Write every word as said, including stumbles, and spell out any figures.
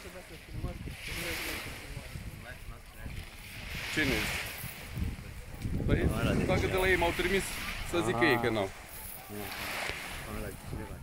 Cine? Păi, dacă de la ei m-au trimis, să zică ei că n-au.